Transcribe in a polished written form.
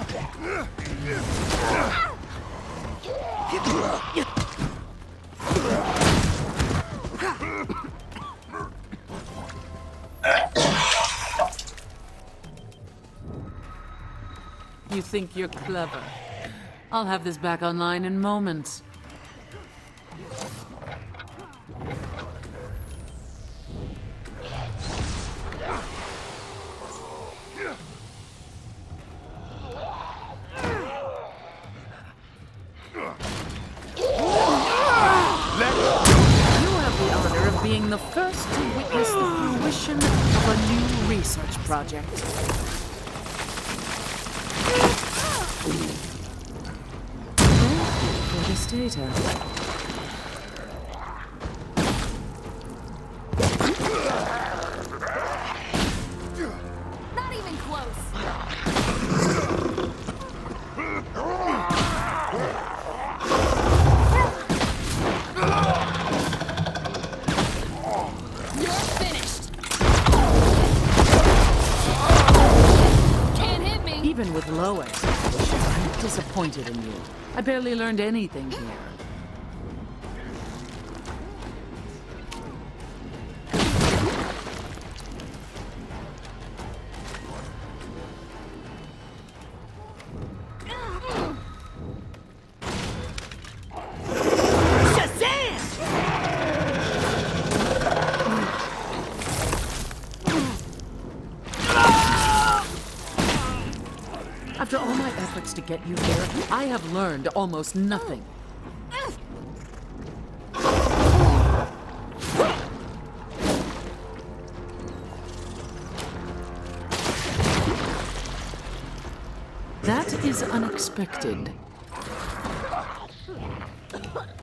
You think you're clever. I'll have this back online in moments. Being the first to witness the fruition of a new research project. Thank you for this data. Not even close. Even with low expectations, I'm disappointed in you. I barely learned anything here. After all my efforts to get you here, I have learned almost nothing. That is unexpected.